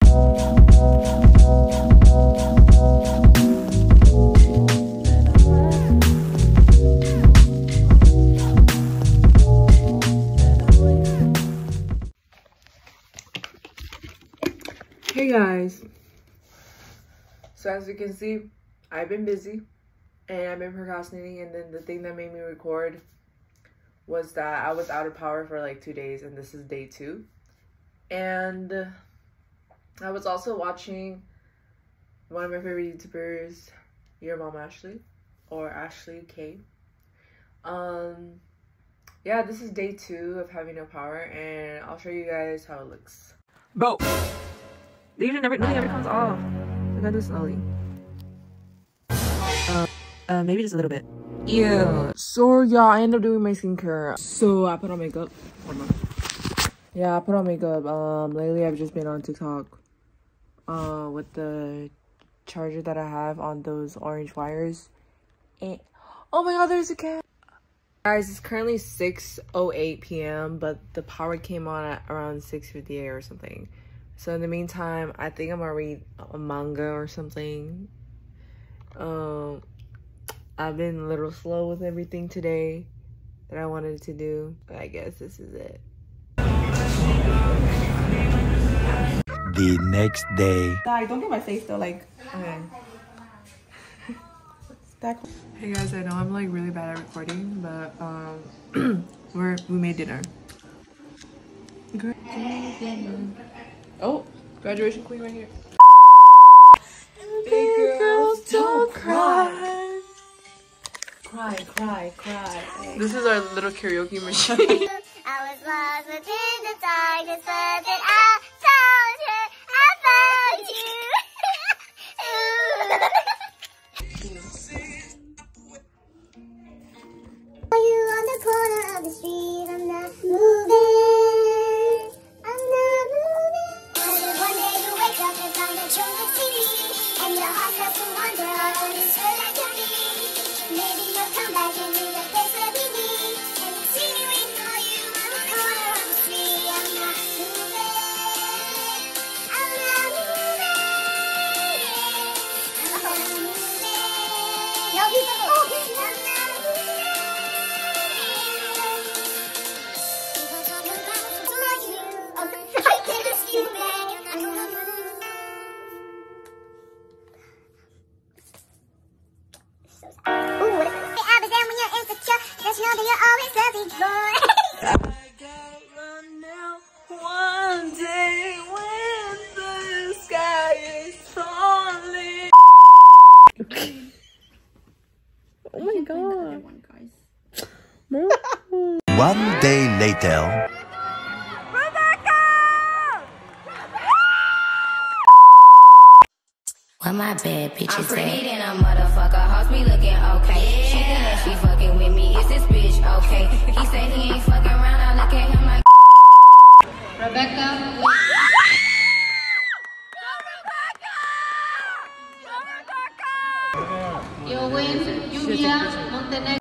Hey guys, so as you can see, I've been busy and I've been procrastinating, and then the thing that made me record was that I was out of power for like 2 days, and this is day 2. And I was also watching one of my favorite YouTubers, Your Mom Ashley, or Ashley K. Yeah, this is day 2 of having no power, and I'll show you guys how it looks. Bro! Nothing ever comes off. I gotta do it slowly. Maybe just a little bit. Yeah. So yeah, I ended up doing my skincare. So I put on makeup. Hold on. Yeah, I put on makeup. Lately I've just been on TikTok. With the charger that I have on those orange wires. And oh my god, there's a cat. Guys, it's currently 6:08 p.m. but the power came on at around 6:58 or something. So in the meantime, I think I'm gonna read a manga or something. I've been a little slow with everything today that I wanted to do, but I guess this is it. The next day. Guys, don't get my face though, like, okay. Hey guys, I know I'm like really bad at recording, but we made dinner. Oh, graduation queen right here. Big girls don't cry. Cry. This is our little karaoke machine. I was lost within the darkness, but then I found her. I found you. Are you on the corner of the street? I'm not moving. I'm not moving. One day you wake up and find that you're with TV, and your heart starts to wonder how this will I can be. Maybe you'll come back into the place where we meet, and you see me waiting for you on the corner of the street. I'm not moving. I'm not moving. I'm not moving. Yo, people, I'm not moving. People talking about you. I can't just you back. I'm not moving. Ooh, what if I was there when you're insecure? Just know that you're always looking for. I gotta run now. One day when the sky is falling. Oh my god. One day later. What my bad bitches I'm pretty than a motherfucker, hoes me looking okay. Yeah. She think that she fucking with me, is this bitch okay? He said he ain't fucking around, I look at him like Rebecca. Yo, win, Lluvia, Montenegro.